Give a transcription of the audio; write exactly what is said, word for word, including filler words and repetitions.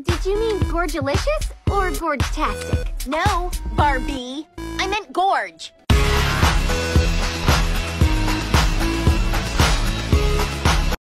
Did you mean Gorgelicious or Gorgetastic? No, Barbie. I meant gorge.